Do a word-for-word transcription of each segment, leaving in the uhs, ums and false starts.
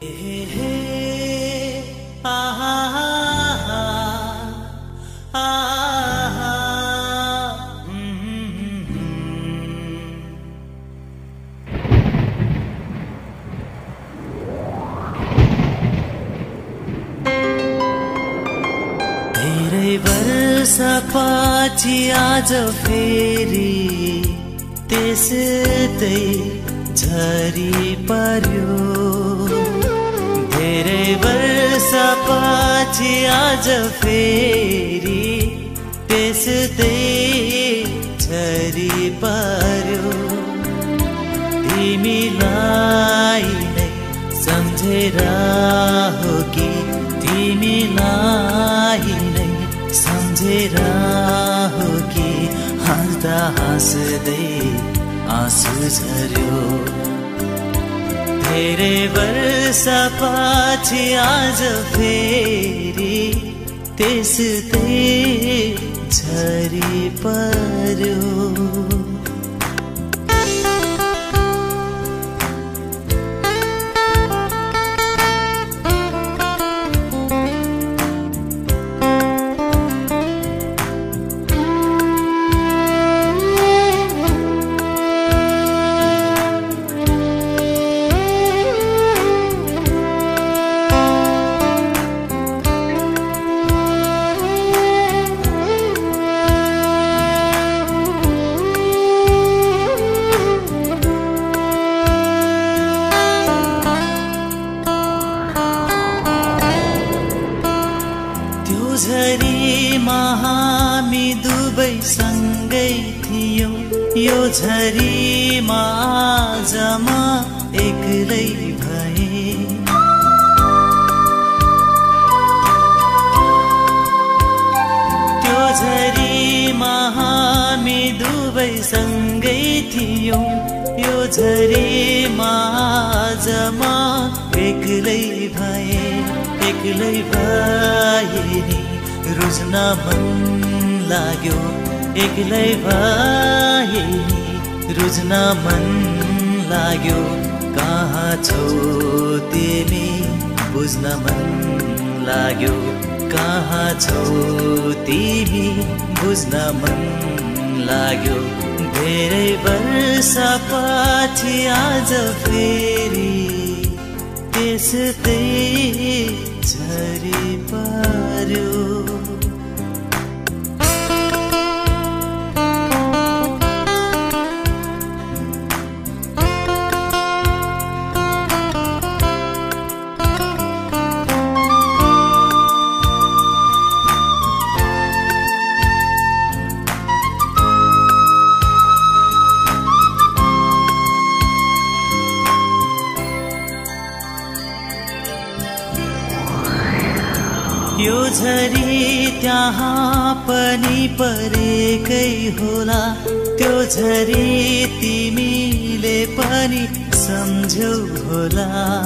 पछि आज फेरि त्यस्तै झरी पर्यो। धेरै वर्ष पछि आज फेरि त्यस्तै झरी पर्यो। तिमीलाई नै सम्झेर हो कि तिमीलाई नै सम्झेर हो कि हाँस्दा हाँस्दै आँसु झर्यो। धेरै वर्ष पछि आज फेरि त्यस्तै झरी पर्यो। झरीमा हामी दुवै सँगै थियौं। यो झरीमा आज म एक्लै भएँ। त्यो झरीमा हामी दुवै सँगै थियौं। यो झरीमा आज म एक्लै भएँ। एक्लै भए नि रुझ्न मन लाग्यो। एक्लै भए नि रुझ्न मन लाग्यो। कहाँ छौ तिमी बुझ्न मन लाग्यो। कहाँ छौ तिमी बुझ्न मन लाग्यो। धेरै वर्ष पछि आज फेरि त्यस्तै झरी पर्यो। यो झरी त्यहाँ पनि परेकै होला। त्यो झरी तिमीले पनि सम्झौ होला।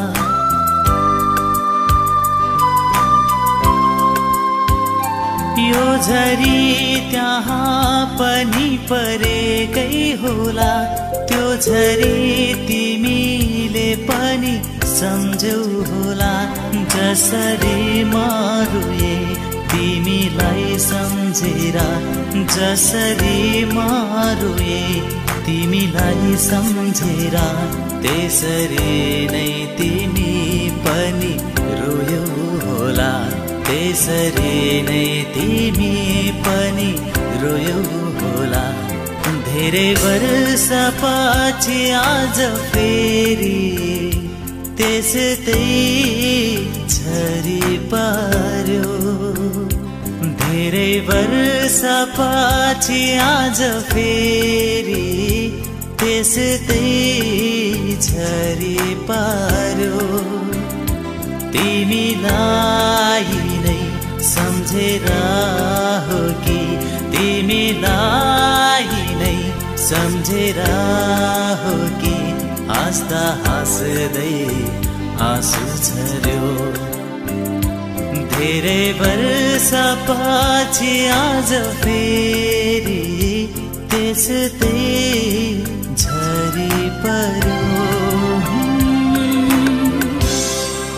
यो झरी त्यहाँ पनि परेकै होला। त्यो झरी तिमीले पनि सम्झौ होला। जसरी म रोए तिमीलाई सम्झेर। जसरी म रोए तिमीलाई सम्झेर। त्यसरी नै तिमी पनि रोयौ होला। त्यसरी नै तिमी पनि रोयौ होला। धेरै वर्ष पछि आज फेरि त्यस्तै झरी पर्यो। धेरै वर्ष पछि आज फेरि त्यस्तै झरी पर्यो। तिमीलाई नै सम्झेर हो कि तिमीलाई नै सम्झेर हो कि हाँस्दा हाँस्दै आँसु झर्यो। धेरै वर्ष पछि आज फेरि त्यस्तै झरी पर्यो।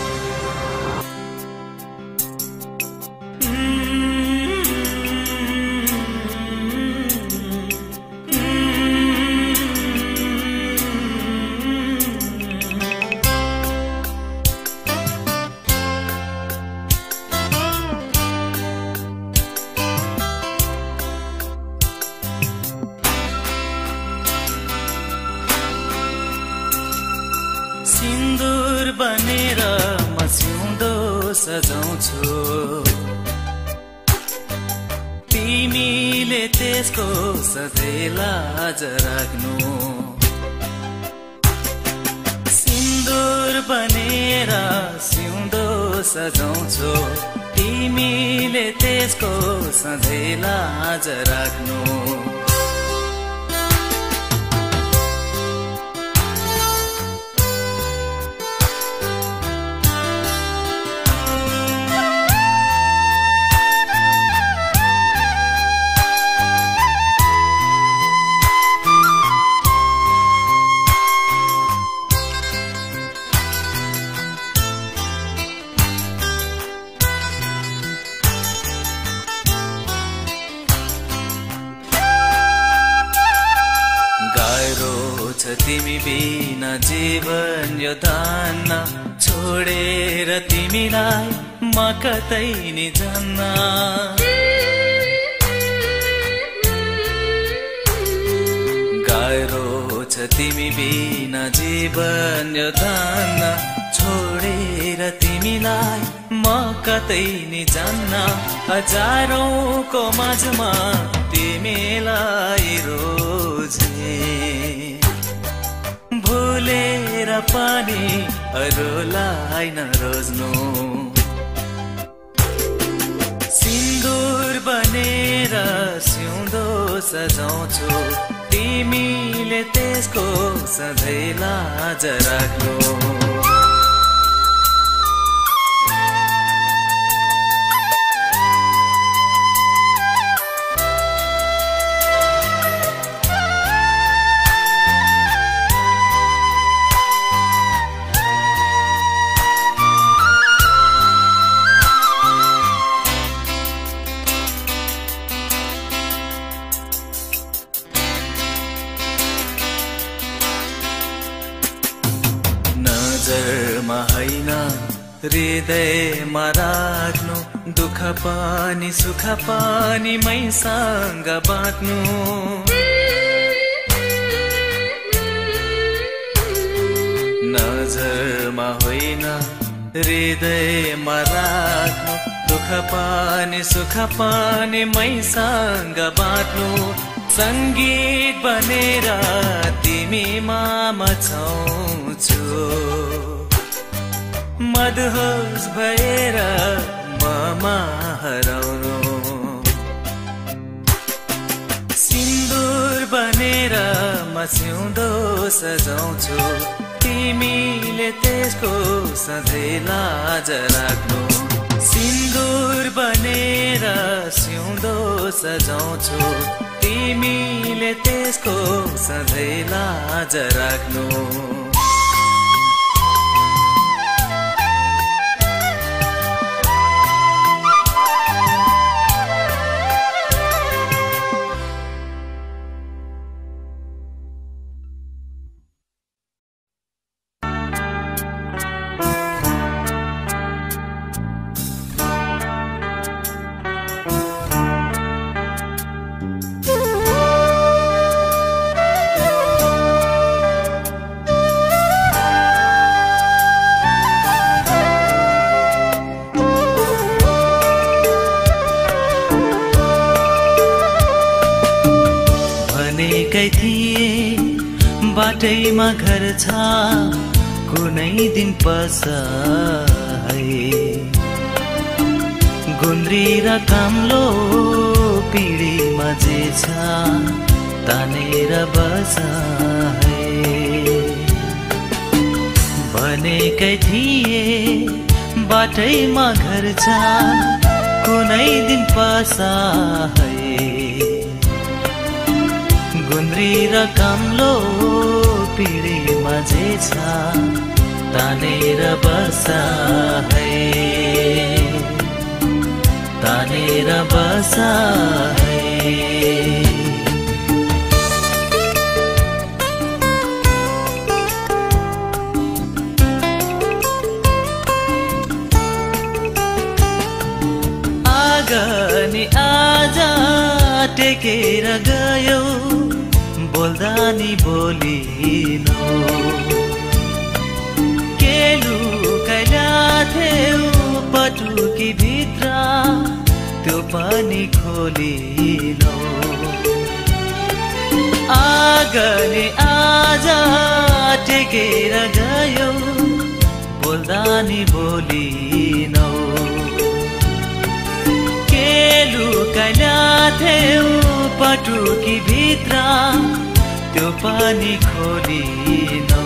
बनेर म सिउँदो सजाउँछु तिमीले त्यसको सधैँ लाज राख्नु सिन्दुर बनेर सिउँदो सजाउँछु तिमीले त्यसको सधैँ लाज राख्नु तिमी बिना जीवन यो दान्न छोडेर तिमीलाई म कतै नि जान्न गाह्रो छ तिमी बिना जीवन यो दान्न छोडेर तिमीलाई म कतै नि जान्न हजारौंको माझमा तिमीलाई रोजे भुलेर पनि अरूलाई नरोज्नु सिन्दुर बनेर सिउँदो सजाउँछु तिमीले त्यसको सधैँ लाज राख्नु नजरमा हैन हृदयमा राख्नु दुःख पनि सुख पनि मैसँग बाँड्नु नजरमा होइन हृदयमा राख्नु दुःख पनि सुख पनि मैसँग बाँड्नु संगीत बनेर तिमीमा मचाउँछु मदहोस भएर ममा हराउनु सिन्दुर बनेर म सिउँदो सजाउँछु तिमीले त्यसको सधैँ लाज राख्नु सिन्दुर बनेर सिउँदो सजाउँछु तिमीले त्यसको सधैँ लाज राख्नु बाटैमा घर छ कुनै दिन पस है गुन्द्री र काम्लो पिँढीमा जे छ तानेर बस है भनेकै थिए बाटैमा घर छ कुनै दिन पस है गुन्द्री र काम्लो पिँढीमा जे छ तानेर बस है तानेर बस है आगनी आज टेकेर गयो बोल्दा नि बोलिनो के लुकाई पनि खोलिनौ। आगले आज टेकेर गयो, बोल्दा नि बोलिनौ। के लुकाइला थियौ पटुकी भित्र, त्यो पनि खोलिनौ।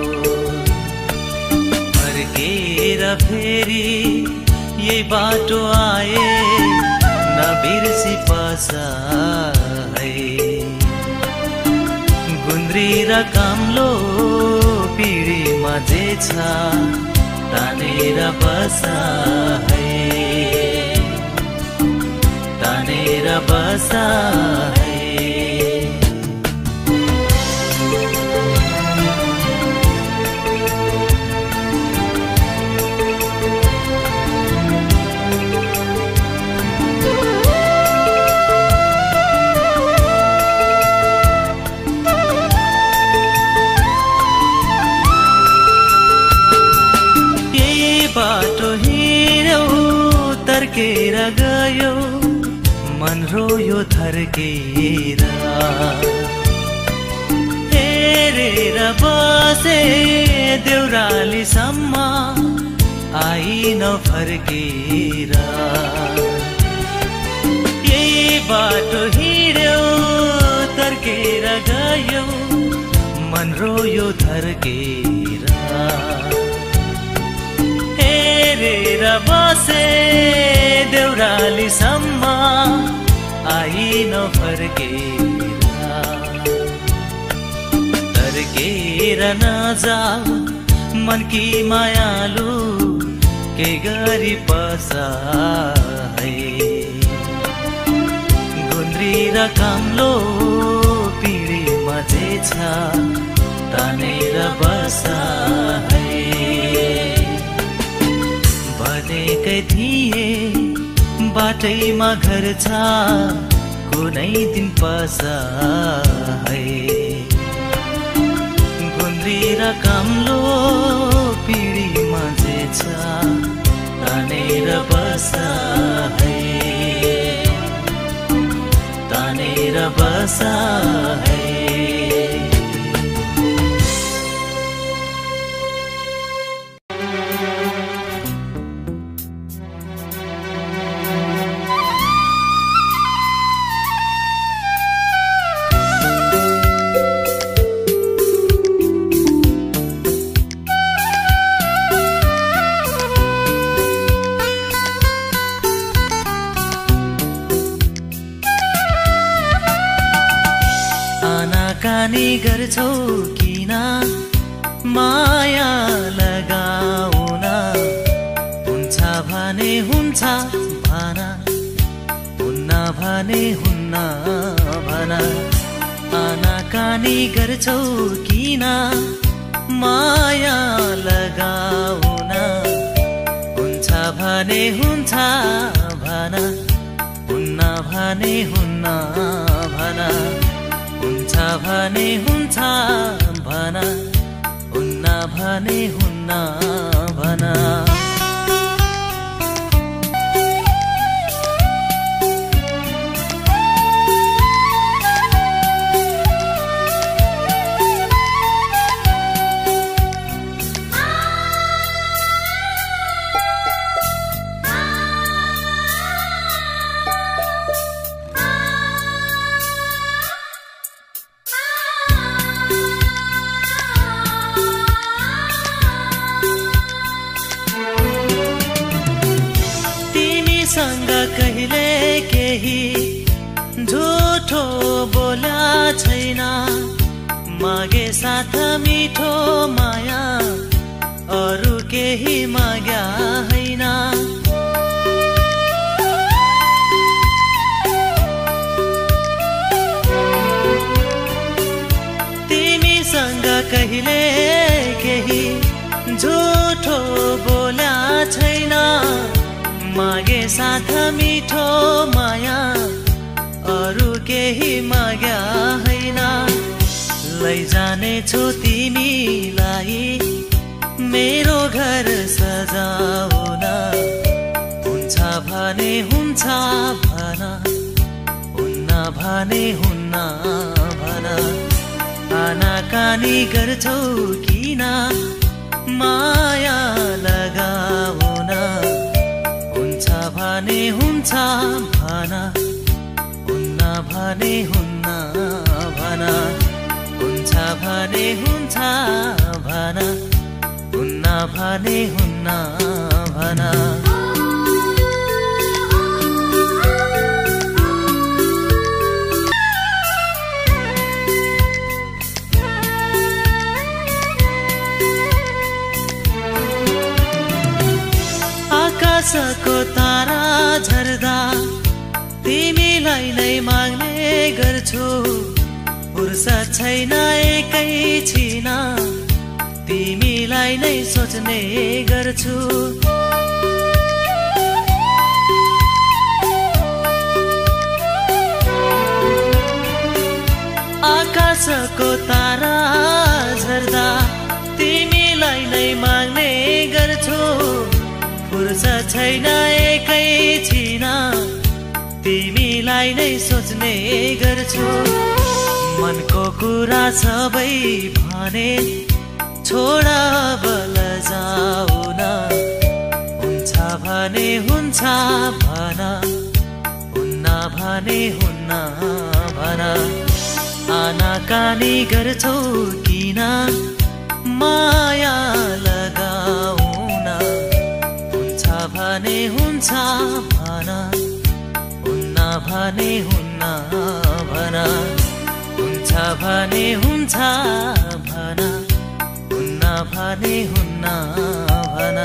फर्केर फेरि यही बाटो आए, नबिर्सी पसाए। गुन्द्री र काम्लो पिँढीमा जे छ, तानेर बसाए, तानेर बसाए। बाटो हिँड्यौ तर्केर गयो, मन रोयो थर्केर। हेरेर बसे देउरालीसम्म, आइन फर्केर। यही बाटो हिँड्यौ तर्केर गयो, मन रोयो थर्केर। हेरेर बसे देउरालीसम्म, आइन फर्केर। तर्केर नजाऊ मनकी मायालु, के गरी पसाए। गुन्द्री र काम्लो पिँढीमा जे छ, तानेर बसाए। भनेकै थिए बाटैमा घर छ, कुनै दिन पसाए। गुन्द्री र काम्लो पिँढीमा जे छ, तानेर बसाए, तानेर बसाए। कानी गर्छौ किन माया लगाउन, हुन्छ भने हुन्छ भन, हुन्न भने हुन्न भन। आनाकानी गर्छौ किन माया लगाउन, हुन्छ भने हुन्छ भन, हुन्न भने हुन्न भन। हुन्छ भने हुन्छ भन, हुन्न भने हुन्न भन। कहिले केही झुठो बोला छैन, मागे साथ मिठो माया, अरू केही माग्या हैन। तिमीसँग कहिले केही झुठो बोला छैन, मागे साथ मिठो माया, अरू केही माग्या हैन। लैजाने छु तिमीलाई मेरो घर सजाउन, हुन्छ भने हुन्छ भने हुन्न भन आनाकानी गर्छौ किन माया लगाउन हुन्छ भने हुन्छ भन हुन्न भने हुन्न भन हुन्छ भने हुन्छ भन हुन्न भने हुन्न भन आकाशको तारा झर्दा तिमीलाई नै माग्ने गर्छु फुर्सद छैन एकैछिन तिमीलाई नै सोच्ने गर्छु आकाशको तारा झर्दा तिमीलाई नै माग्ने गर्छु फुर्सद छैन एकैछिन तिमीलाई नै सोच्ने गर्छु मनको कुरा सबै भने छोड बल जाउन हुन्छ भने हुन्छ भन हुन्न भने हुन्न भन आनाकानी गर्छौ किन माया लगाउन हुन्छ भने हुन्छ भन हुन्न भने हुन्न भन हुन्छ भने हुन्छ भन हुन्न भने हुन्न भन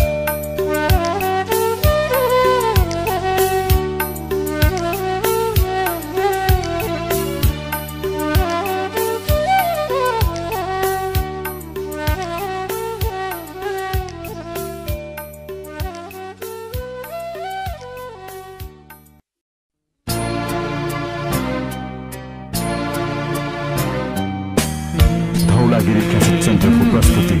धौलागिरी क्यासेट सेन्टरको प्रस्तुति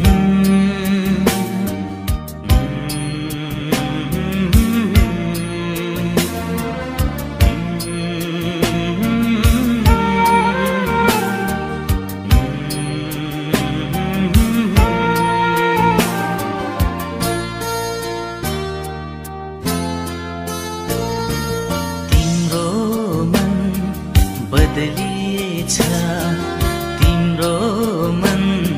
तिम्रो मन बदलिएछ तिम्रो मन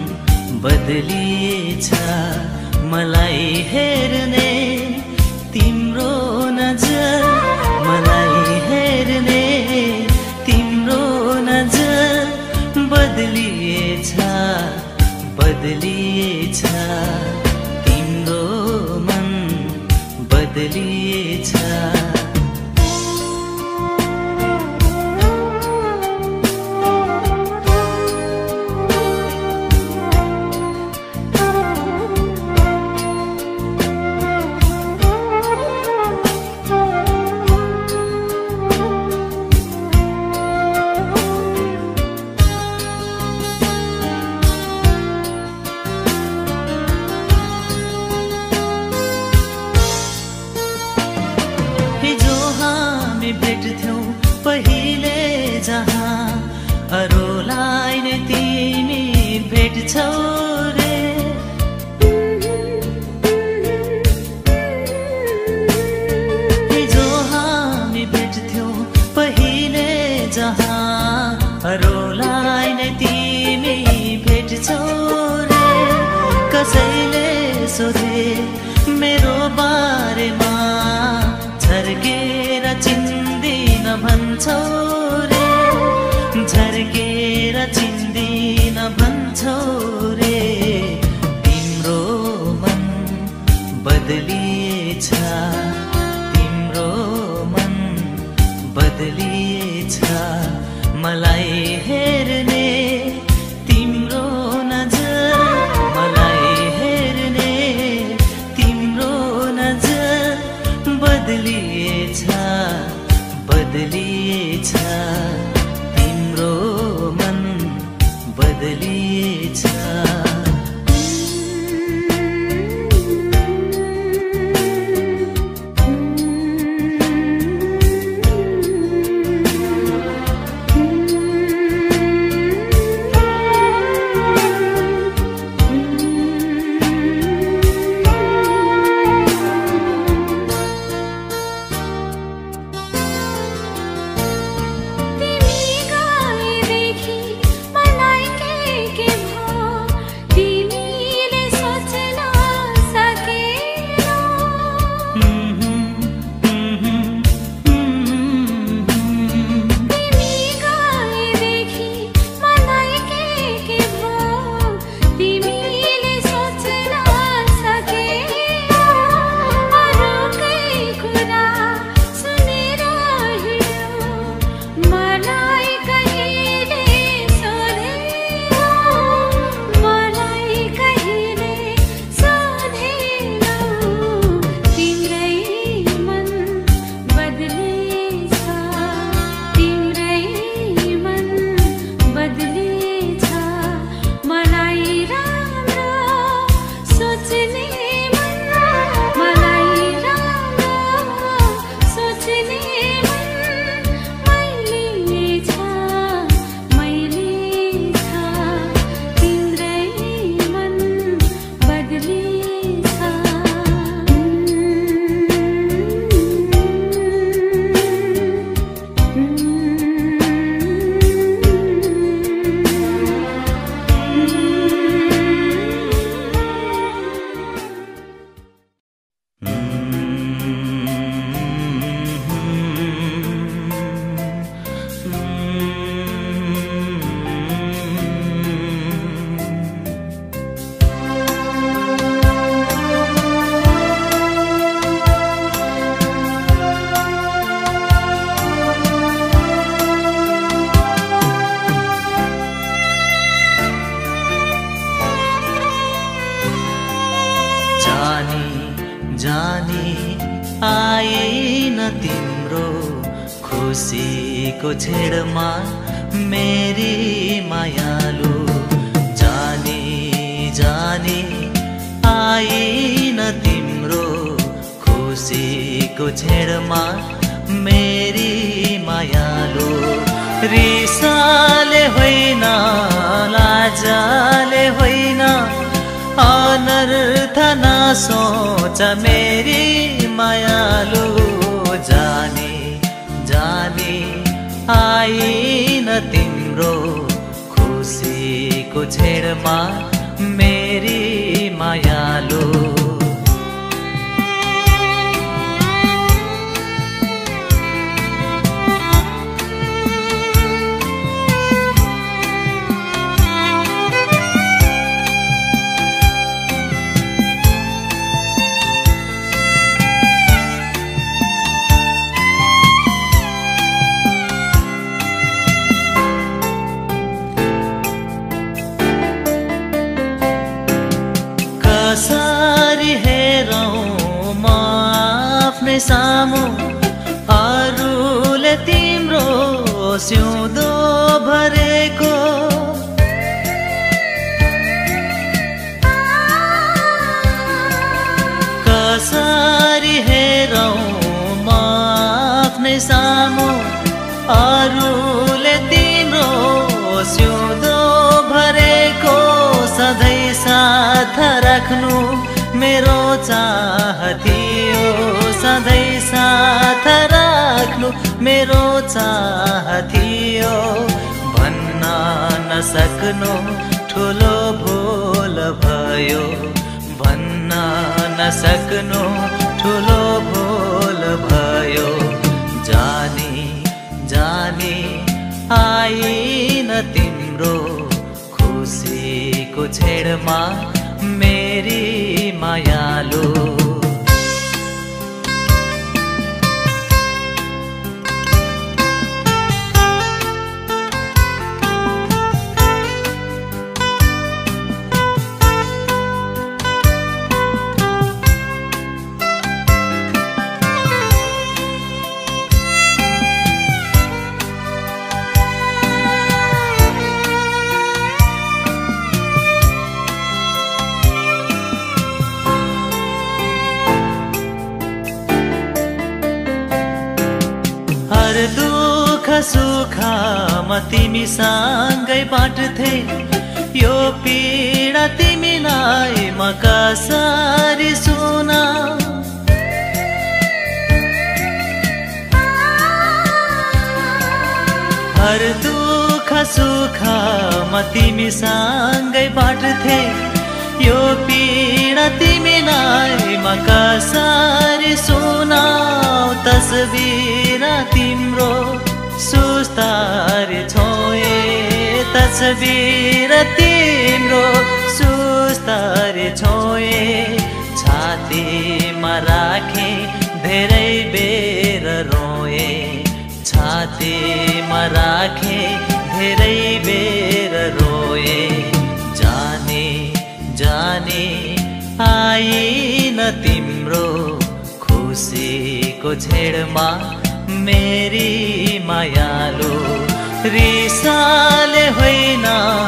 बदलिएछ मलाई हेर्ने तिम्रो नजर मलाई हेर्ने तिम्रो नजर बदलिएछ बदलिएछ तिम्रो मन बदलिएछ भेट्थ्यौ पहिले जहाँ अरूलाई नै तिमी भेट्छौ रे हिजो हामी भेट्थ्यौ पहिले जहाँ अरूलाई नै तिमी भेट्छौ रे कसैले सोधे मेरो बारेमा झर्केर चिन्दिन भन्छौ रे झर्केर चिन्दिन भन्छौ रे तिम्रो मन बदलिएछ तिम्रो मन बदलिएछ मलाई हेर्ने तिम्रो नजर मलाई हेर्ने तिम्रो नजर बदलिएछ बदलिएछ तिम्रो मन बदलिएछ जानी आएन तिम्रो खुसीको छेडमा मेरी मायालु। जानी जानी आएन तिम्रो खुसीको छेडमा मेरी मायालु। रिसाले होइन लाजाले होइन अनर्थ नसोच मेरी मायालु। जानी जानी आएन तिम्रो खुसीको छेडमा मेरी मायालु। कसरी हेरौँ म आफ्नै सामु अरूले तिम्रो सिउँदो भरेको। कसरी हेरौँ म आफ्नै सामु अरूले तिम्रो सिउँदो भरेको। सधैँ साथ राख्नु मेरो चाह थियो, सधैँ साथ राख्नु मेरो चाह थियो। भन्न नसक्नु ठुलो भुल भयो, भन्न नसक्नु ठुलो भुल भयो। जानी जानी आएन तिम्रो खुसीको छेडमा मेरी मायालु। हर दुःख सुख म तिमीसँगै बाँड्थे, यो पीडा तिमीलाई म कसरी सुनाऊ। हर दुःख सुख म तिमीसँगै बाँड्थे, यो पीडा तिमीलाई म कसरी सुनाऊ। तस्बिर तिम्रो सुस्तारी छोए, तस्बिर तिम्रो सुस्तारी छोए। छातीमा राखे धेरै बेर रोए, छातीमा राखे धेरै बेर रोए। जानी जानी आएन तिम्रो खुसीको छेडमा मेरी मायालु। रिसाले होइन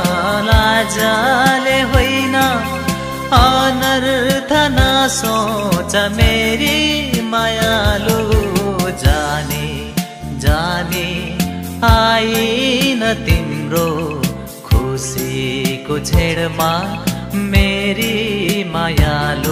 लाजाले होइन अनर्थ नसोच मेरी मायालु। जानी जानी आएन तिम्रो खुसीको छेडमा मेरी मायालु।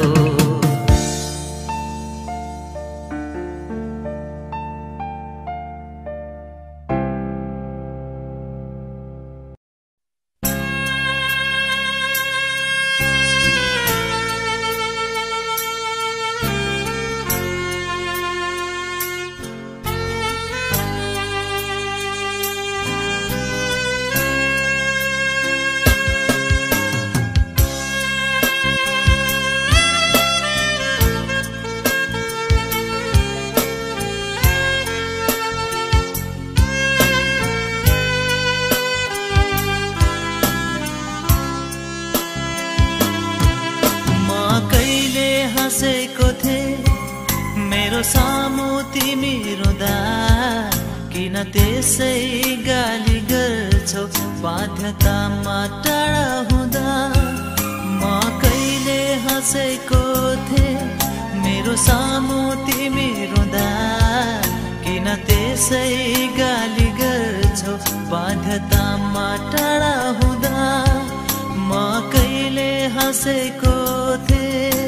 मेरो सामु तिमी रुँदा किन त्यसै गाली गर्छौ बाध्यतामा टाढा हुँदा म कहिले हाँसेको थिएँ मेरो सामु तिमी रुँदा किन त्यसै गाली गर्छौ बाध्यतामा टाढा हुँदा म कहिले हाँसेको थिएँ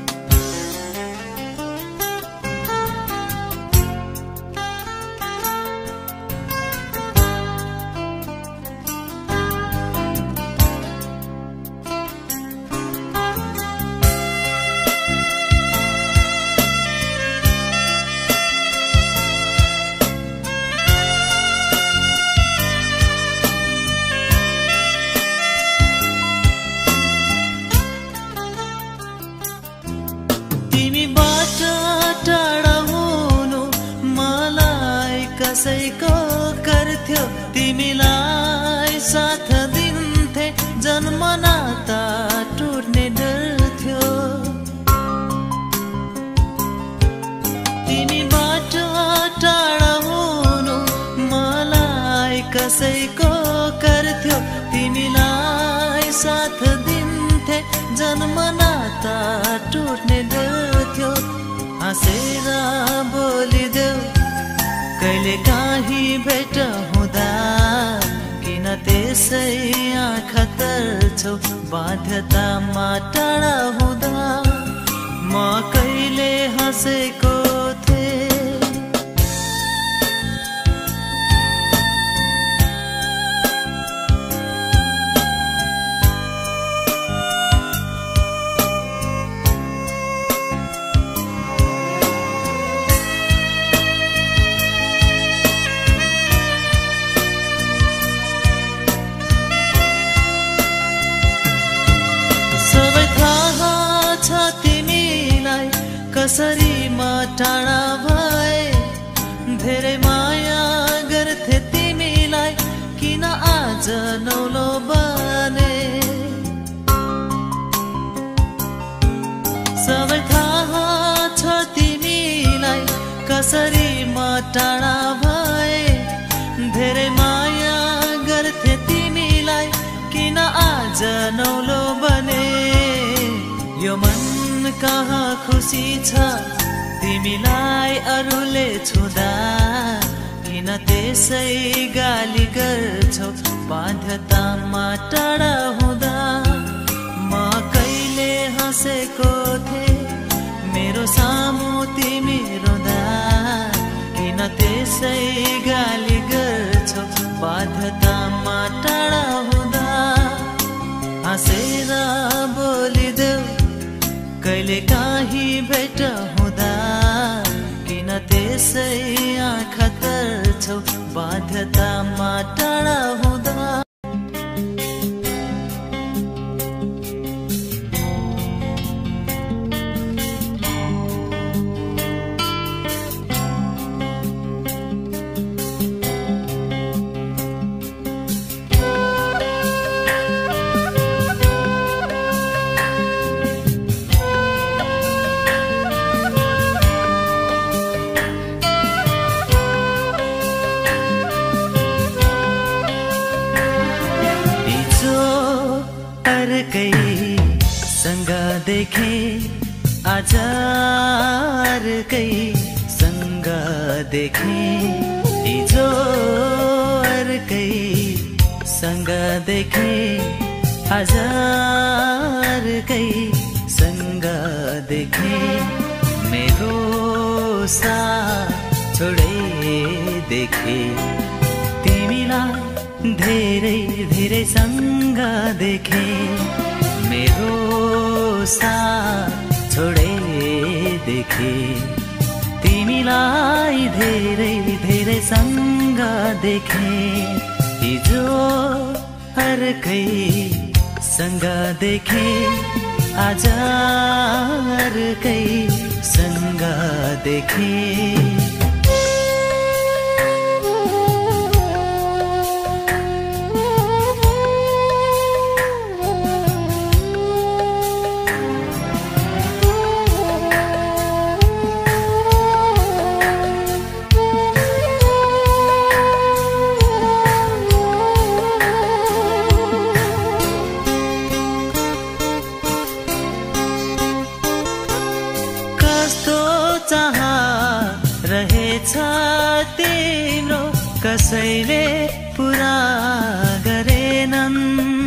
कसैको गर्थ्यो तिमीलाई साथ दिन्थे जन्म नाता टुट्ने डर थियो तिमीबाट टाढा हुनु मलाई कसैको गर्थ्यो तिमीलाई साथ दिन्थे जन्म नाता टुट्ने डर थियो हाँसेर बोलिदेऊ कहिले काहीँ भेट हुँदा किन त्यसै आँखा तर्छौ बाध्यतामा टाढा हुँदा म कहिले हाँसेको थिएँ कसरी म टाढा भए धेरै माया गर्थे तिमीलाई किन आज नौलो बने सबै थाहा छ तिमीलाई कसरी म टाढा भए धेरै माया गर्थे तिमीलाई किन आज नौलो बने यो मन कहाँ खुसी छ तिमीलाई अरूले छुँदा किन त्यसै गाली गर्छौ बाध्यतामा टाढा हुँदा म कहिले हाँसेको थिएँ मेरो सामु तिमी रुँदा किन त्यसै गाली गर्छौ बाध्यतामा टाढा हुँदा हाँसेर बोलिदेऊ कहिले काहीँ भेट हुँदा किन त्यसै आँखा तर्छौ बाध्यतामा टाढा हुँदा सँग देखे आज अर्कै सँग देखे हिजो अर्कै सँग देखे आज अर्कै सँग देखे मेरो साथ छोडे देखे तिमीलाई धेरै धेरै सँग देखे मेरो साथ छोडे देखे तिमीलाई धेरै धेरै सँग देखे हिजो अर्कै सँग देखे आज अर्कै सँग देखे चाह रहेछ तिम्रो कसैले पुरा गरेनन्।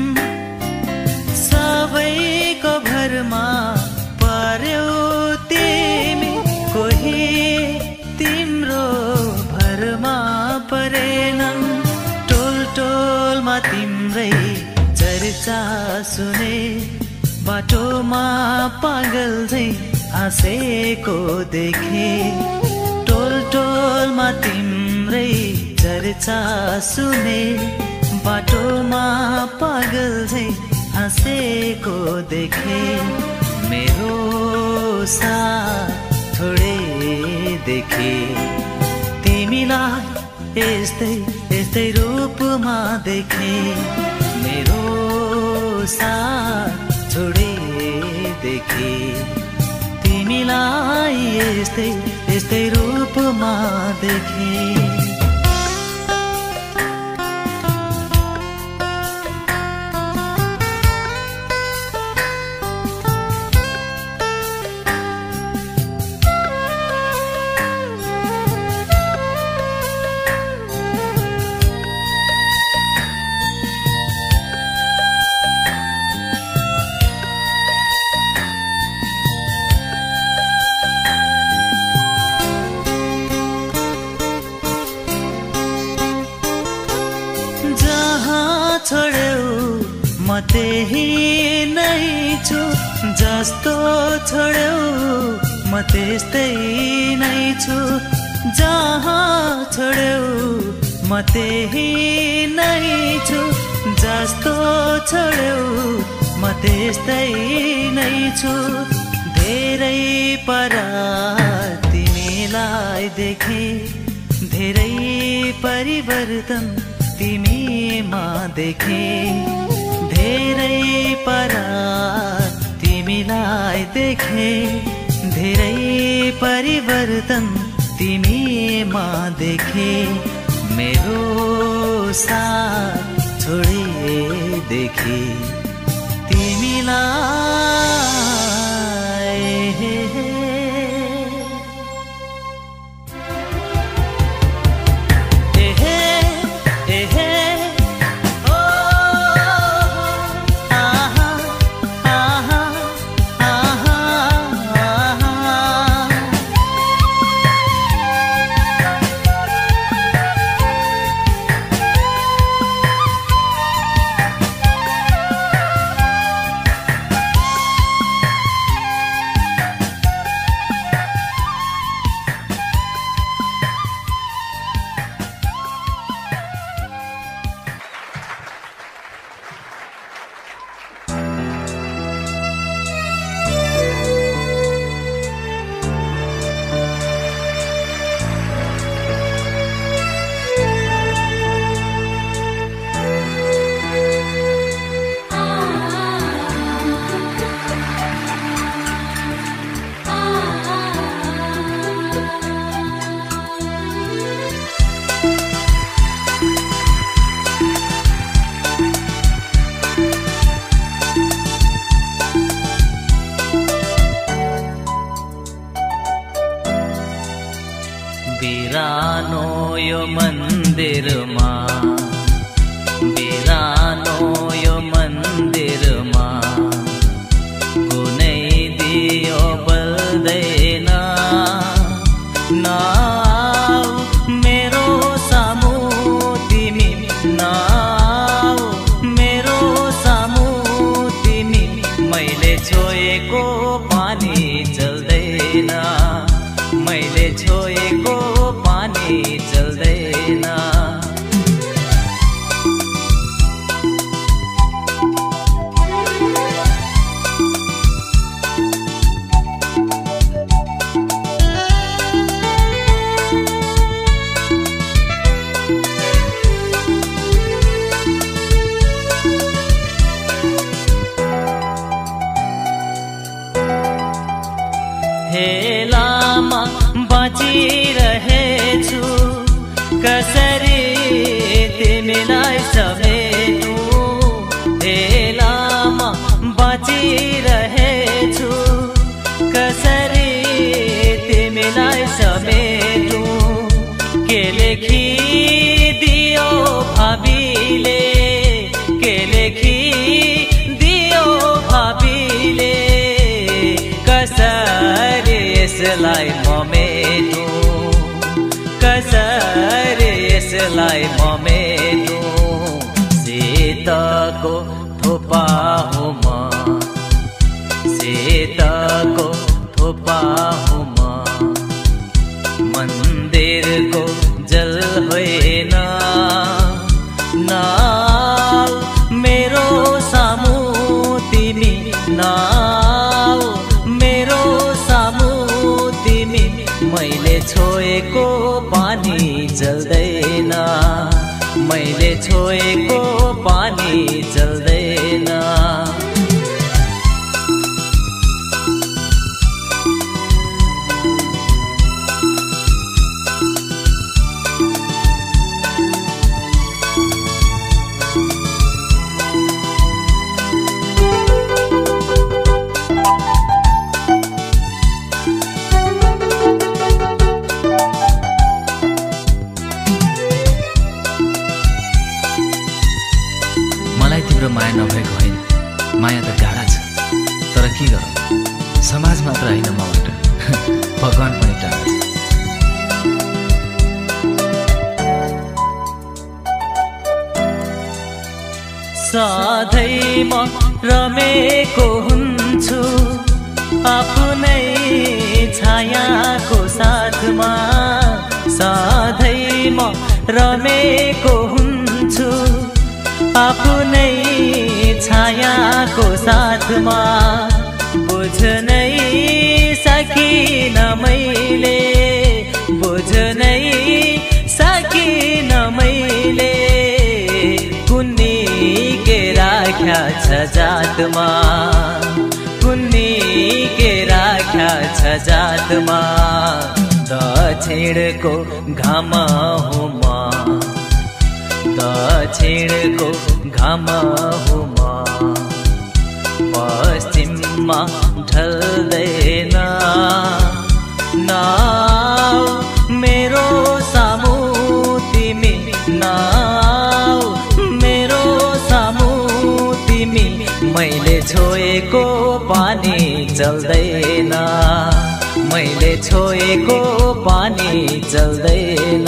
सबैको भरमा पर्यौ तिमी, कोही तिम्रो भरमा परेनन्। टोल टोलमा तिम्रै चर्चा सुने, बाटोमा पागल झै हाँसेको देखे। टोल टोलमा तिम्रै चर्चा सुने, बाटोमा पागल झै हाँसेको देखे। मेरो साथ छोडे देखे तिमीलाई यस्तै यस्तै रूपमा देखे। मेरो साथ छोडे देखे तिमीलाई यस्तै यस्तै रूपमा देखे। म त्यही नै छु, जस्तो छोड्यौ म त्यस्तै नै छु। जहाँ छोड्यौ म त्यही नै छु, जस्तो छोड्यौ म त्यस्तै नै छु। धेरै पर तिमीलाई देखे, धेरै परिवर्तन तिमीमा देखे। धेरै पर तिमीलाई देखे, धेरै परिवर्तन तिमीमा देखे। मेरो साथ छोडे देखे तिमीलाई। बिरानो यो मन्दिरमा, बिरानो यो मन्दिरमा, कुनै दियो बल्दैन। नाउ मेरो सामु तिमी, नाउ मेरो सामु तिमी, मैले छोएको पानी चल्दैन, मैले छोएको पानी चल्दैन। यसलाई म मेटौँ, कसरी यसलाई म मेटौँ। शीतको थोपा हो म, शीतको थोपा हो म, मन्दिरको जल होइन। नाउ मेरो सामु तिमी, नाउ मेरो सामु तिमी, मैले छोएको पानी चल्दैन, मैले छोएको पानी चल्दैन। मलाई तिम्रो माया नभएको होइन, माया त गाढा छ। तर के गरौँ, समाज मात्र होइन मबाट, भगवान पनि टाढा छ। सधैँ म रमेको हुन्छु आफ्नै छायाको साथमा, सधैँ म रमेको हुन्छु आफ्नै छायाको साथमा। बुझ्नै सकिन मैले, बुझ्नै सकिन मैले, कुन्नी के राख्या छ जातमा, कुन्नी के राख्या छ जातमा। दक्षिणको घाम हो म, दक्षिणको घाम हो म, पश्चिममा ढल्दैन। नाउ मेरो सामु तिमी, नाउ मेरो सामु तिमी, मैले छोएको पानी चल्दैन, मैले छोएको पानी चल्दैन।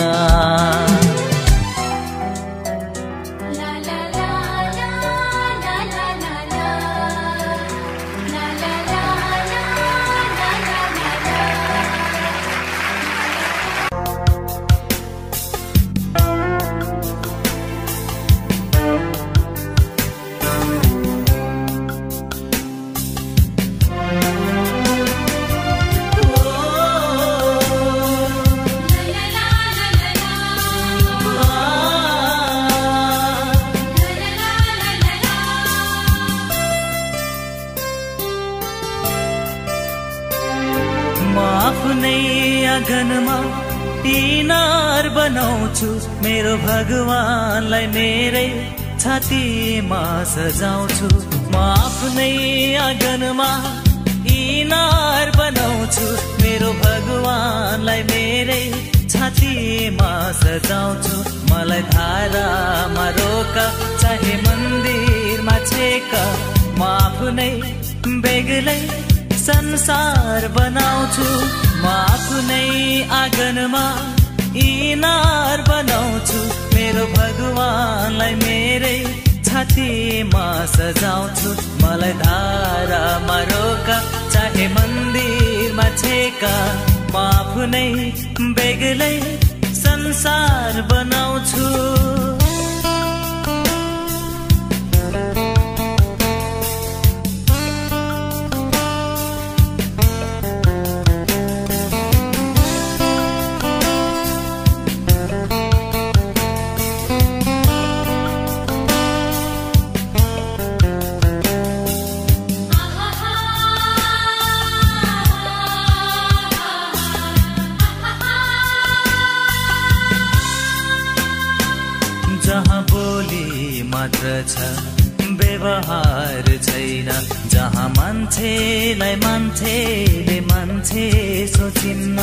आफ्नै आँगनमा इनार बनाउँछु, मेरो भगवानलाई मेरै छातीमा सजाउँछु। म आफ्नै आँगनमा इनार बनाउँछु, मेरो भगवानलाई मेरै छातीमा सजाउँछु। मलाई धारामा रोका चाहे मन्दिरमा छेका, म आफ्नै बेग्लै संसार बनाउँछु। म आफ्नै आँगनमा इनार बनाउँछु, मेरो भगवानलाई मेरै छातीमा सजाउँछु। मलाई धारामा रोका चाहे मन्दिरमा छेका, म आफ्नै बेग्लै संसार बनाउँछु। जहाँ बोली मात्र छ व्यवहार छैन, जहाँ मान्छेलाई मान्छेले मान्छे सोचिन्न,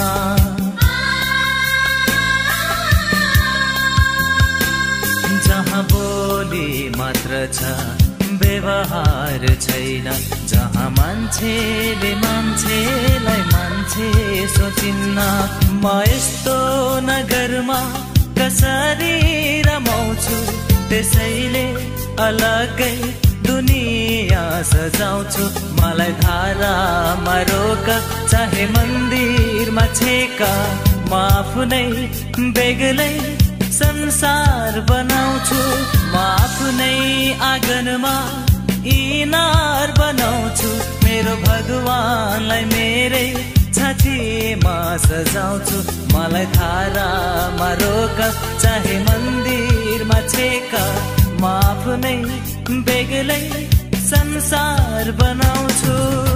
जहाँ बोली मात्र छ व्यवहार छैन, जहाँ मान्छेले मान्छेलाई मान्छे सोचिन्न। म यस्तो नगरमा कसरी रमाउँछु, त्यसैले अलगै दुनियाँ सजाउँछु। मलाई धारामा रोक चाहे मन्दिरमा छेका, म आफ्नै बेग्लै संसार बनाउँछु। म आफ्नै आँगनमा इनार बनाउँछु, मेरो भगवानलाई मेरै छातीमा सजाउँछु। मलाई धारामा रोक चाहे मन्दिरमा छेका, म आफ्नै बेग्लै संसार बनाउँछु।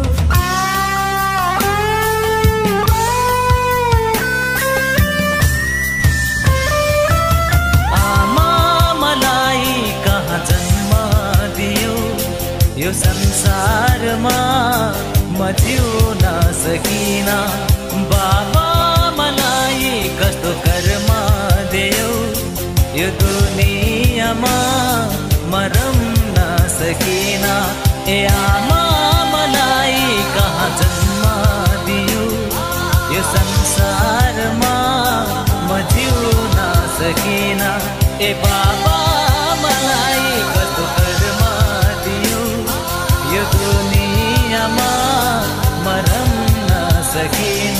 आमा मलाई कहाँ जन्म दियो, यो संसारमा म जिउन सकिन। बाबा मलाई कस्तो कर्म दियो, यो दुनियाँमा म रम्न सकिन। ए आमा मलाई कहाँ जन्म दियो, यो संसारमा म जिउन सकिन। ए बाबा मलाई कस्तो कर्म दियो, यो दुनियाँमा म रम्न सकिन।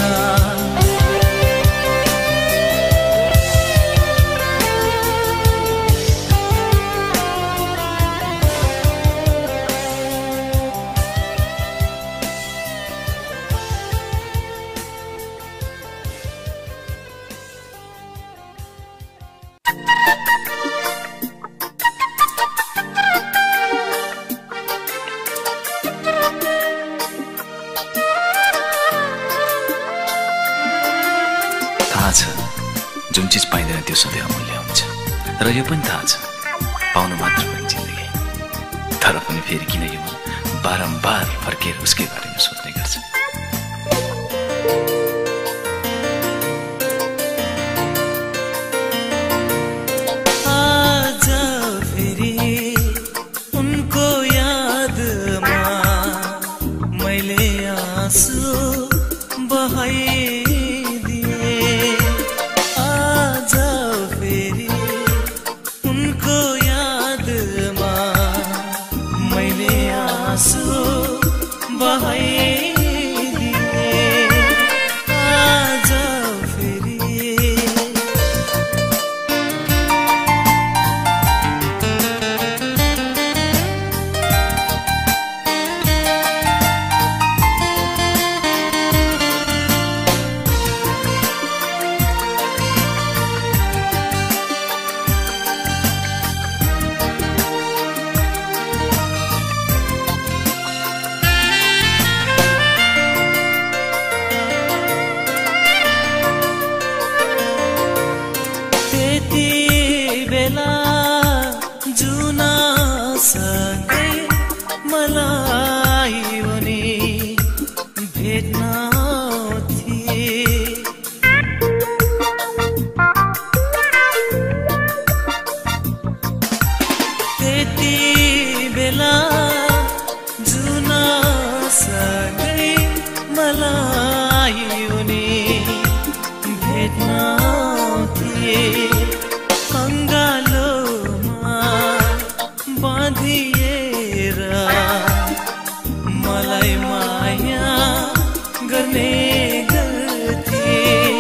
जुन चिज पाइँदैन त्यो सधैँ अमूल्य हुन्छ, र यो पनि थाहा छ पाउनु मात्र पनि जिन्दगी। तर पनि फेरि किन यो मन बारम्बार फर्केर उसकै बारेमा सोच्ने गर्छ। आज फेरि उनको यादमा मैले आँसु बहाइदिए। आज फेरि उनको यादमा मैले आँसु बहाइदिए। आज फेरि जुनासँगै मलाई उनी भेट्न थिए। त्यति बेला जुनासँगै मलाई उनी भेट्न थिए। बाँधिएर मलाई माया गर्ने गर्थे।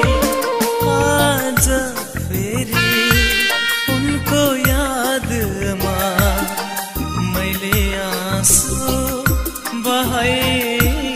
आज फेरि उनको यादमा मैले आँसु बहाइदिए।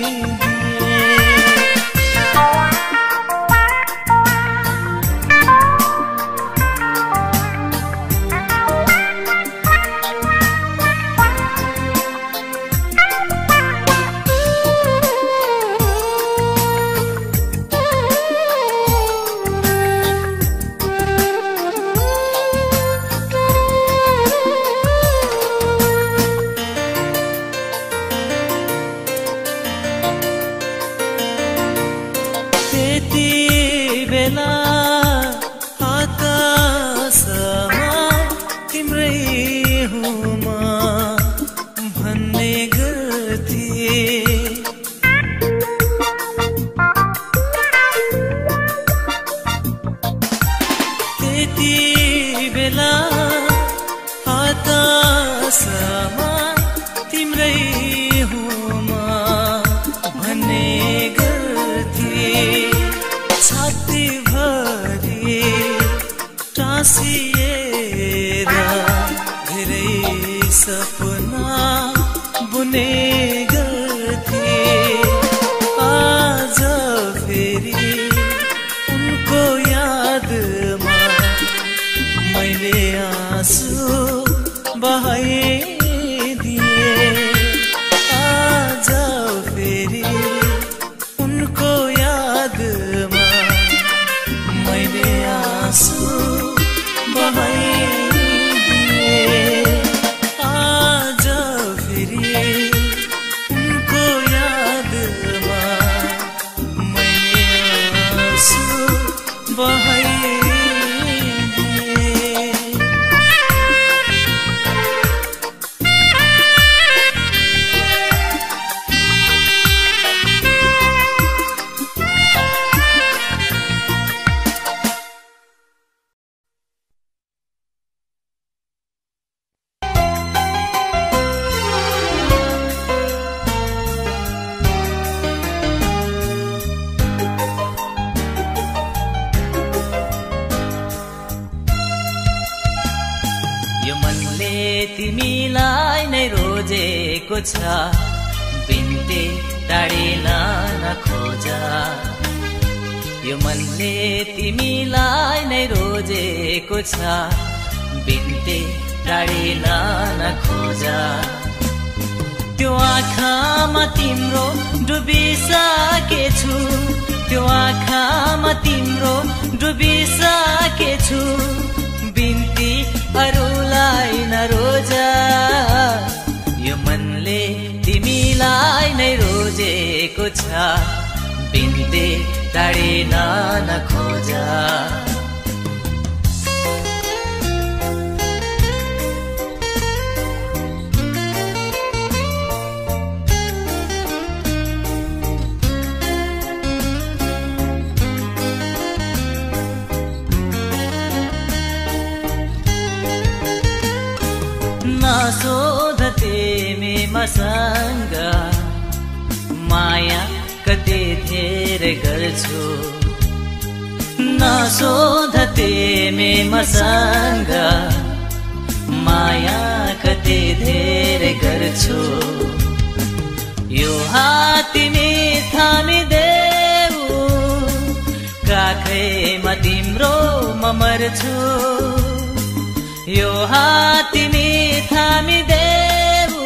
त्यति बेला आकाशमा तिम्रै हुमा बेला आकाशमा तिम्रै हुमा भन्ने गर्थे छातीभरि टाँसिएर धेरै सपना बुने गर्थे आज फेरि उनको यादमा मैले आँसु बहाइदिए आज फेरि उनको यादमा मैले आँसु बहाइदिए आज फेरि उनको यादमा मैले आँसु बहाइदिए तिमीलाई नै रोजेको छ बिन्ते टाढिन नखोजा यो मनले तिमीलाई नै रोजेको छ बिन्ते टाढिन नखोजा त्यो आँखामा तिम्रो डुबिसकेछु त्यो आँखामा तिम्रो डुबिसकेछु बिन्ती अरूलाई नरोजा यो मनले तिमीलाई नै रोजेको छ बिन्ते टाढिन नखोजा नसोधते मे मसँग माया कति धेरै गर्छु नसोधते मे मसँग माया कति धेरै गर्छु यो हात तिमी थामिदेऊ काखैमा तिम्रो म मर्छु यो हात तिमी थामिदेऊ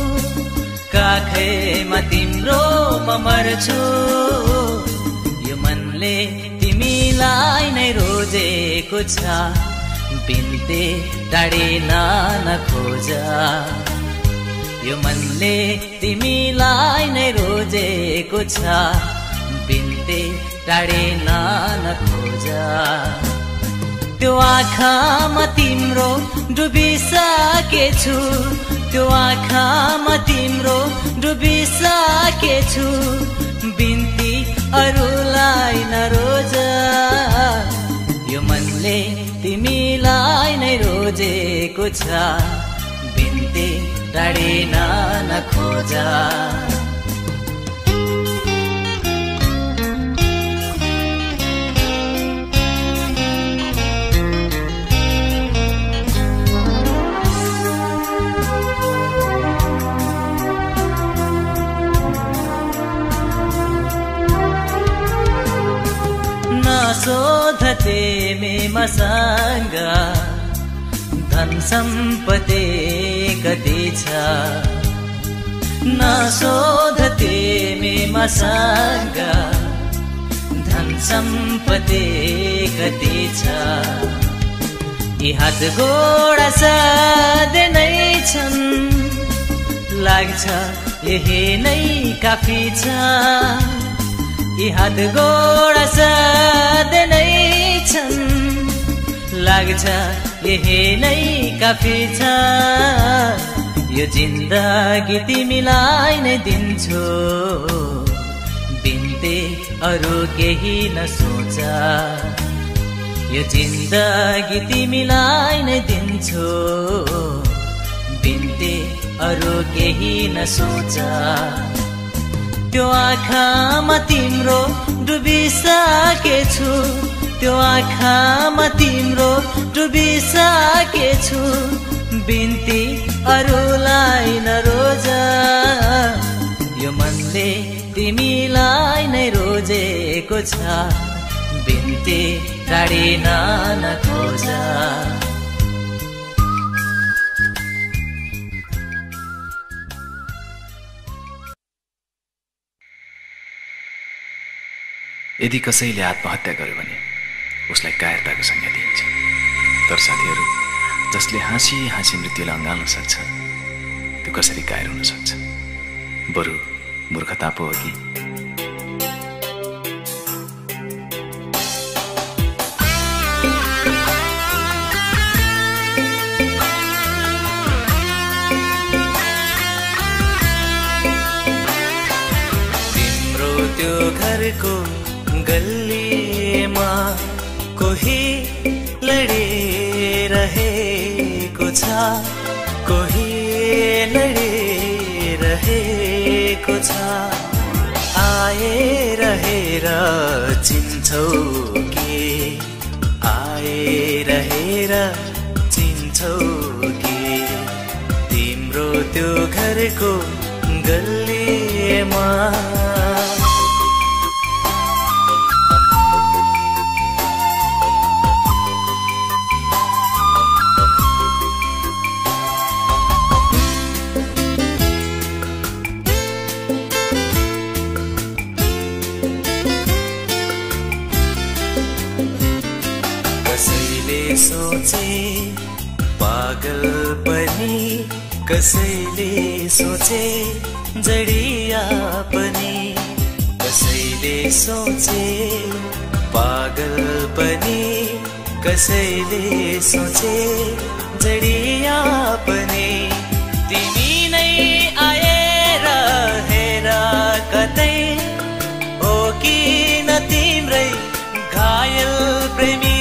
काखैमा तिम्रो म मर्छु यो मनले तिमीलाई नै रोजेको छ बिन्ते टाढिन नखोजा यो मनले तिमीलाई नै रोजेको छ बिन्ते टाढिन नखोजा त्यो आँखामा तिम्रो डुबिसकेछु त्यो आँखामा तिम्रो डुबिसकेछु बिन्ती अरूलाई नरोजा यो मनले तिमीलाई नै रोजेको छ बिन्ती टाढिन नखोजा नसोधते मे मसँग धन सम्पत्ति कति छ नसोधते मे मसँग धन सम्पत्ति कति छ यी हात गोडा साधे नै छन् लाग्छ यही नै काफी छ यी हात गोडा साधे नै छन् लाग्छ यही नै काफी छ यो जिन्दगी तिमीलाई नै दिन्छु बिन्ते अरू केही नसोचा यो जिन्दगी तिमीलाई नै दिन्छु बिन्ती अरू केही नसोच त्यो आँखामा तिम्रो डुबिसकेछु त्यो आँखामा तिम्रो डुबिसकेछु बिन्ती अरूलाई नरोज यो मनले तिमीलाई नै रोजेको छ बिन्ती टाढिन नखोज यदि कसैले आत्महत्या गर्यो भने उसलाई कायरताको संज्ञा दिइन्छ तर साथीहरू जसले हाँसी हाँसी मृत्युलाई अँगाल्न सक्छ त्यो कसरी कायर हुन सक्छ बरु मूर्खता पो हो कि तिम्रो त्यो घरको गल्लीमा कोही लडिरहेको छ कोही लडिरहेको छ आएर हेर चिन्छौ कि आएर हेर चिन्छौ कि तिम्रो त्यो घरको गल्लीमा सोचे पागल पनि कसैले सोचे जडिया पनि कसैले सोचे पागल पनि कसैले सोचे जडिया पनि तिमी नै आएर हेर कतै हो किन तिम्रै घायल प्रेमी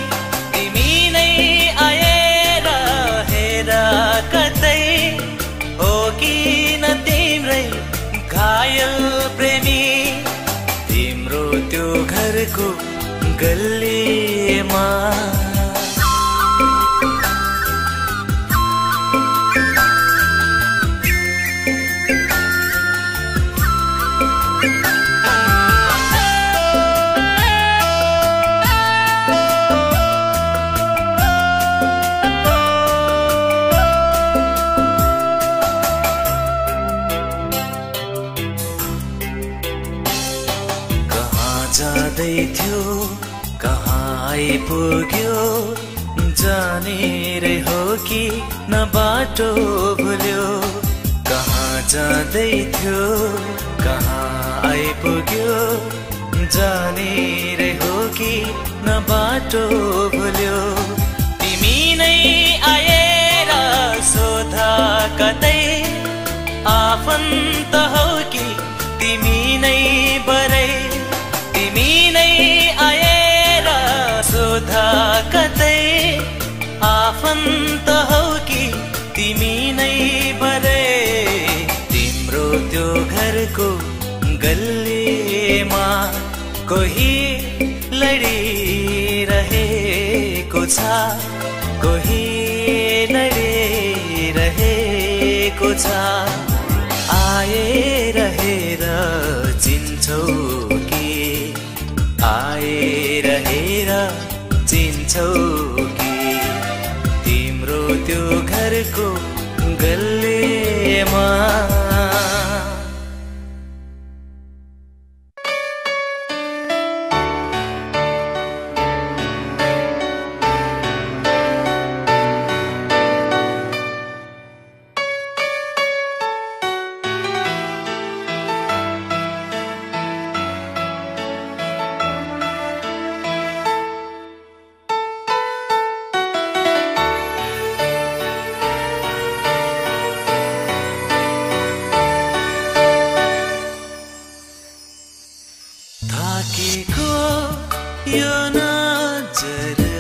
घायल प्रेमी तिम्रो त्यो घरको गल्लीमा जाँदै थियो कहाँ आइपुग्यो जानेरै हो कि न बाटो भुल्यो कहाँ जाँदै थियो कहाँ आइपुग्यो जानेरै हो कि न बाटो भुल्यो तिमी नै आएर सोधा कतै आफन्त हो कि तिमी नै बरै तिमी नै आएर सोधा कतै आफन्त हौ कि तिमी नै बरै तिम्रो त्यो घरको गल्लीमा कोही लडिरहेको छ कोही लडिरहेको छ आएर हेर चिन्छौ आएर हेर चिन्छौ कि तिम्रो त्यो घरको गल्लीमा थाकेको यो नजर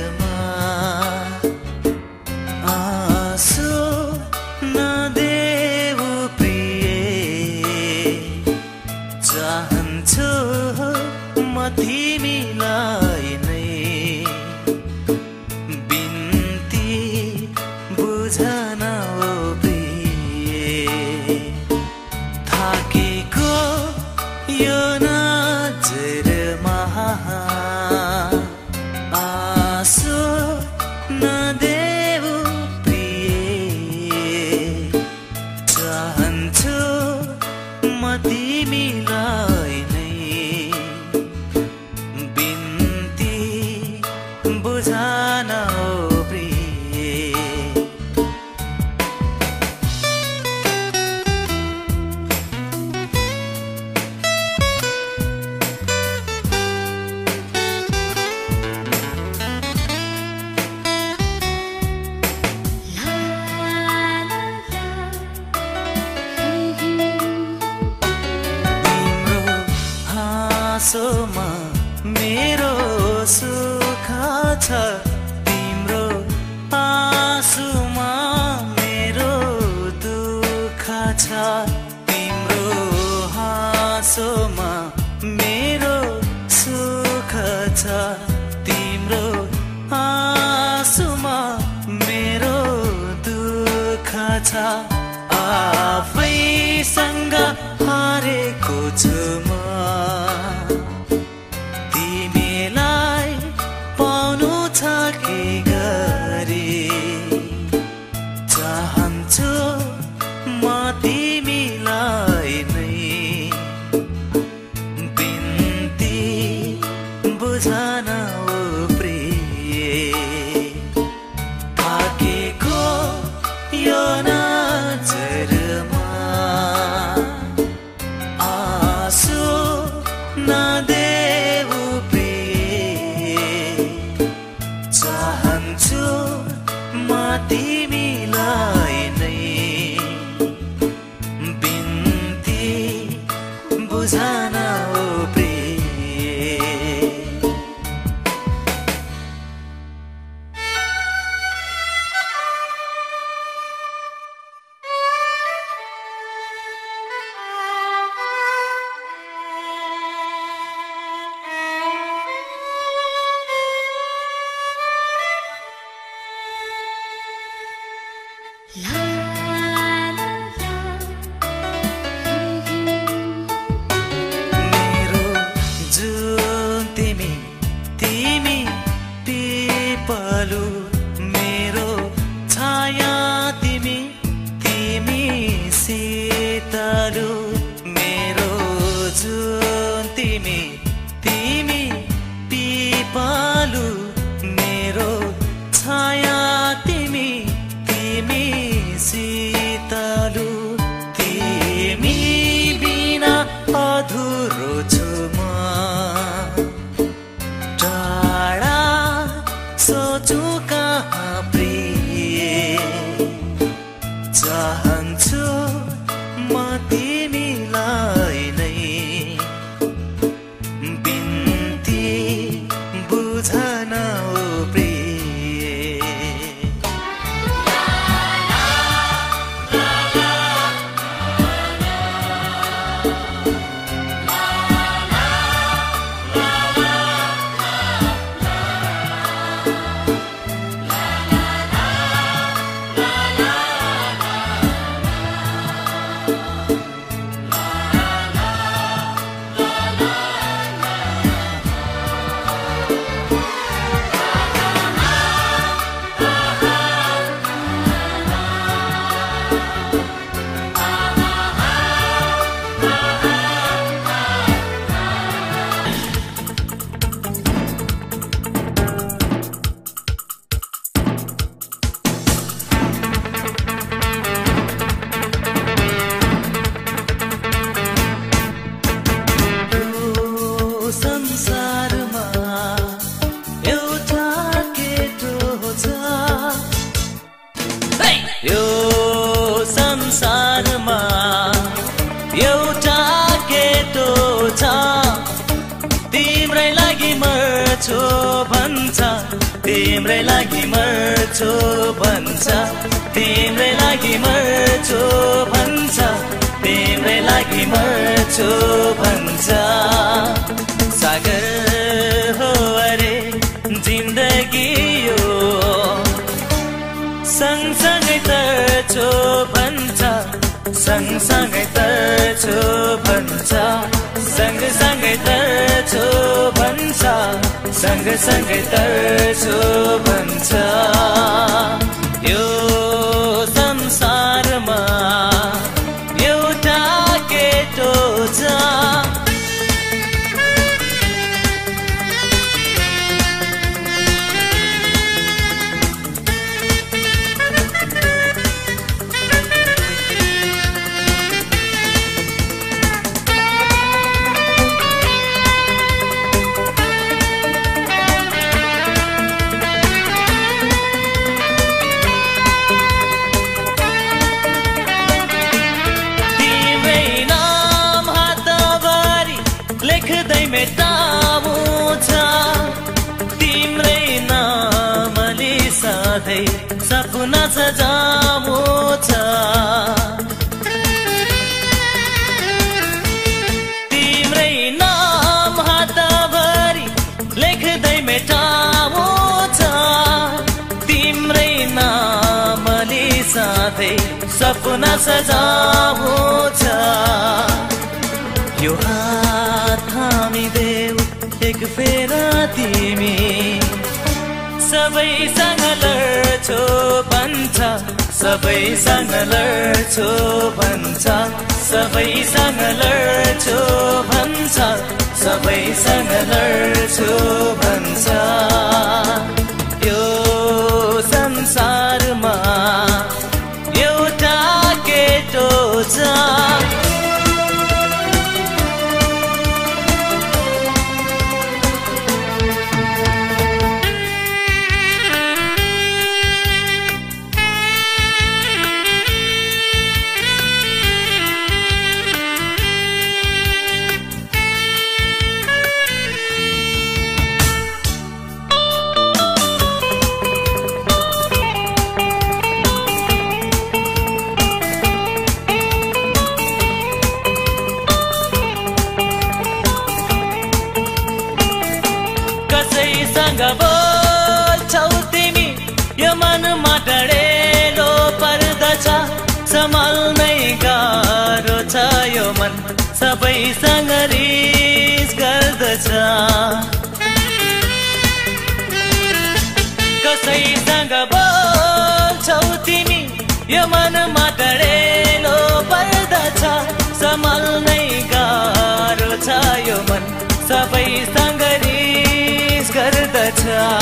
सुख छ तिम्रो आँसुमा मेरो दुःख छ तिम्रो हाँसोमा मेरो सुख छ तिम्रो आँसुमा मेरो दुःख छ आफैसँग हारेको छु म तिमीलाई पाउनु छ के गरी चाहन्छु म तिमीलाई नै बिन्ती बुझन ओ प्रिय थाकेको यो नजरमा आँसु नदेऊ प्रिय चाहन्छु म तिमीलाई नै बिन्ती बुझन ओ प्रिय मेरो जुन तिमी तिमी पिपलु मेरो छाया तिमी तिमी शीतलु मेरो जुन तिमी तिमी पिपलु मेरो छाया तिमी तिमी शीतलु तिमी बिना अधुरो छु म टाढा सोचु कहाँ प्रिय चाहन्छु म तिमीलाई नै बिन्ती बुझन ओ प्रिय संसारमा एउटा केटो छ यो संसारमा एउटा केटो छ तिम्रै लागि मर्छु भन्छ तिम्रै लागि मर्छु भन्छ तिम्रै लागि मर्छु भन्छ तिम्रै लागि मर्छु भन्छ सागर हो अरे जिन्दगी यो सँगसँगै तर्छु भन्छ सँगसँगै तर्छु भन्छ सँगसँगै तर्छु भन्छ सँगसँगै तर्छु भन्छ यो संसारमा एउटा केटो छ सधैँ सपना सजाउँछ तिम्रै नाम हातभरि लेख्दै मेटाउँछ तिम्रै नामले सधैँ सपना सजाउँछ यो हात थामिदेऊ एक फेरा तिमी सबैसँग लड्छौ भन्छ सबैसँग लड्छौ भन्छ सबैसँग लड्छौ भन्छ सबैसँग लड्छौ भन्छ यो संसारमा एउटा केटो छ कसैसँग बोल्छौ तिमी यो मनमा डढेलो पर्दछ सम्हाल्नै गाह्रो छ यो मन सबैसँग रिस गर्दछ कसैसँग बोल्छौ तिमी यो मनमा डढेलो पर्दछ सम्हाल्नै गाह्रो छ यो मन सबैसँग रिस गर्दछ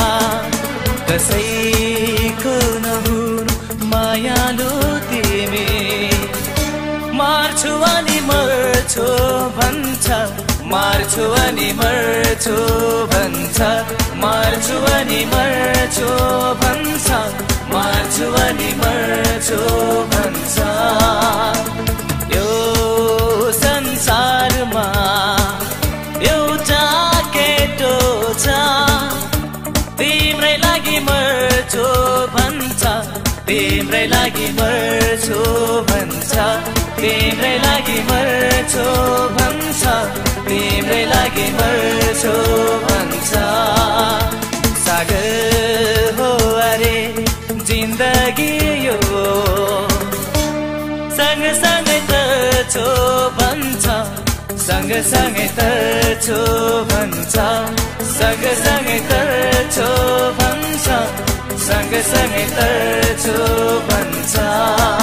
कसैको नहुनु मायालु तिमी मार्छु अनि मर्छु भन्छ मार्छु अनि मर्छु भन्छ मार्छु अनि मर्छु भन्छ मार्छु अनि मर्छु भन्छ यो संसारमा एउटा केटो छ तिम्रै लागि मर्छु भन्छ तिम्रै लागि मर्छु भन्छ तिम्रै लागि मर्छु भन्छ तिम्रै लागि मर्छु भन्छ सागर हो अरे जिन्दगी यो सँगसँगै तर्छु भन्छ सँगसँगै तर्छु भन्छ सँगसँगै तर्छु भन्छ सँगसँगै तर्छु भन्छ